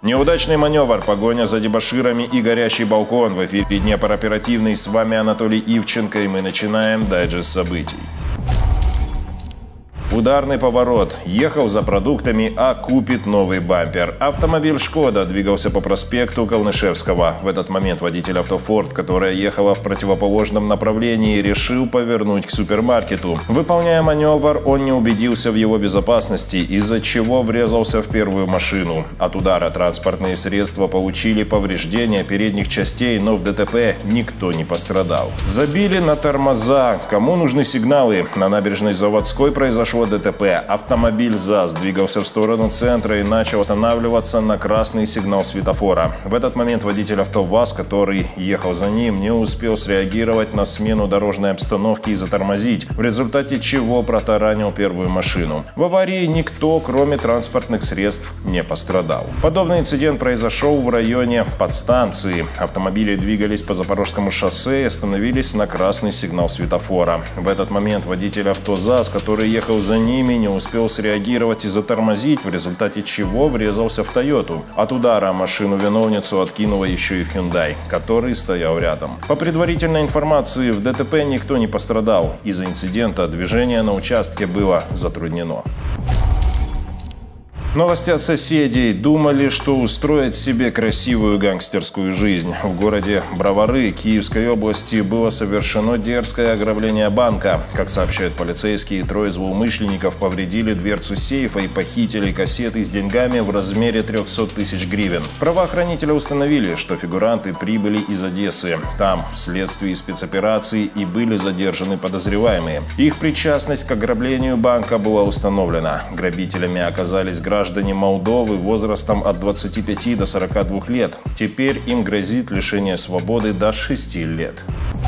Неудачный маневр, погоня за дебоширами и горящий балкон. В эфире Днепр оперативный. С вами Анатолий Ивченко, и мы начинаем дайджест событий. Ударный поворот. Ехал за продуктами, а купит новый бампер. Автомобиль «Шкода» двигался по проспекту Калнышевского. В этот момент водитель авто «Форд», которая ехала в противоположном направлении, решил повернуть к супермаркету. Выполняя маневр, он не убедился в его безопасности, из-за чего врезался в первую машину. От удара транспортные средства получили повреждения передних частей, но в ДТП никто не пострадал. Забили на тормоза. Кому нужны сигналы? На набережной Заводской произошло ДТП. Автомобиль ЗАЗ двигался в сторону центра и начал останавливаться на красный сигнал светофора. В этот момент водитель авто ВАЗ, который ехал за ним, не успел среагировать на смену дорожной обстановки и затормозить, в результате чего протаранил первую машину. В аварии никто, кроме транспортных средств, не пострадал. Подобный инцидент произошел в районе подстанции. Автомобили двигались по Запорожскому шоссе и остановились на красный сигнал светофора. В этот момент водитель авто ЗАЗ, который ехал за ними, не успел среагировать и затормозить, в результате чего врезался в «Тойоту». От удара машину-виновницу откинуло еще и в «Хюндай», который стоял рядом. По предварительной информации, в ДТП никто не пострадал. Из-за инцидента движение на участке было затруднено. Новости от соседей. Думали, что устроить себе красивую гангстерскую жизнь. В городе Бровары Киевской области было совершено дерзкое ограбление банка. Как сообщают полицейские, трое злоумышленников повредили дверцу сейфа и похитили кассеты с деньгами в размере 300 тысяч гривен. Правоохранители установили, что фигуранты прибыли из Одессы. Там вследствие спецоперации и были задержаны подозреваемые. Их причастность к ограблению банка была установлена. Грабителями оказались граждане Молдовы возрастом от 25 до 42 лет. Теперь им грозит лишение свободы до 6 лет.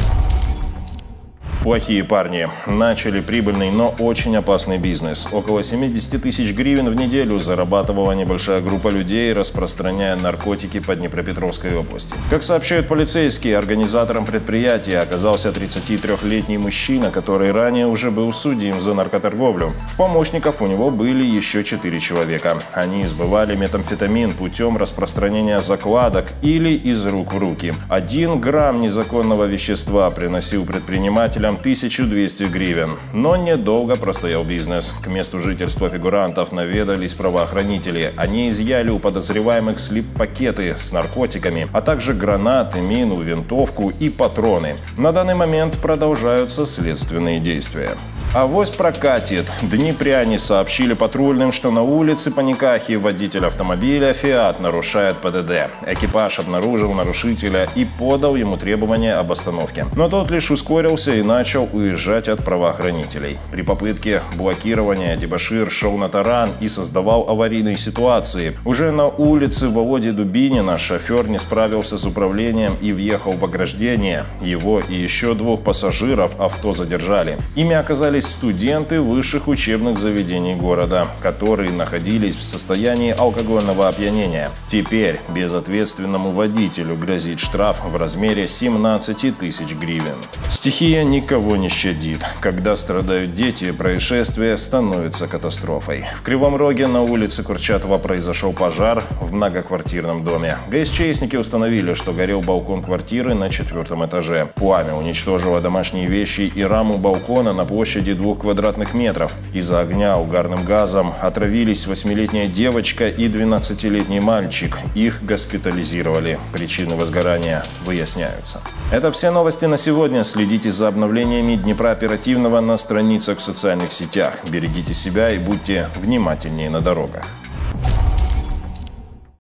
Плохие парни. Начали прибыльный, но очень опасный бизнес. Около 70 тысяч гривен в неделю зарабатывала небольшая группа людей, распространяя наркотики по Днепропетровской области. Как сообщают полицейские, организатором предприятия оказался 33-летний мужчина, который ранее уже был судим за наркоторговлю. В помощниках у него были еще 4 человека. Они сбывали метамфетамин путем распространения закладок или из рук в руки. 1 грамм незаконного вещества приносил предпринимателям 1200 гривен. Но недолго простоял бизнес. К месту жительства фигурантов наведались правоохранители. Они изъяли у подозреваемых слип-пакеты с наркотиками, а также гранаты, мину, винтовку и патроны. На данный момент продолжаются следственные действия. Авось прокатит. Днепряне сообщили патрульным, что на улице Паникахи водитель автомобиля «Фиат» нарушает ПДД. Экипаж обнаружил нарушителя и подал ему требования об остановке. Но тот лишь ускорился и начал уезжать от правоохранителей. При попытке блокирования дебошир шел на таран и создавал аварийные ситуации. Уже на улице Володи Дубинина шофер не справился с управлением и въехал в ограждение. Его и еще 2 пассажиров авто задержали. Ими оказались студенты высших учебных заведений города, которые находились в состоянии алкогольного опьянения. Теперь безответственному водителю грозит штраф в размере 17 тысяч гривен. Стихия никого не щадит. Когда страдают дети, происшествие становится катастрофой. В Кривом Роге на улице Курчатова произошел пожар в многоквартирном доме. ГСЧСники установили, что горел балкон квартиры на 4-м этаже. Пламя уничтожило домашние вещи и раму балкона на площади 2 квадратных метров. Из-за огня угарным газом отравились 8-летняя девочка и 12-летний мальчик. Их госпитализировали. Причины возгорания выясняются. Это все новости на сегодня. Следите за обновлениями Днепра оперативного на страницах в социальных сетях. Берегите себя и будьте внимательнее на дорогах.